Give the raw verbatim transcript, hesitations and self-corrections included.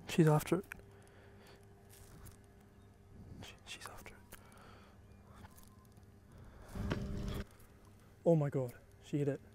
She's after it. She, she's after it. Oh my god, she hit it.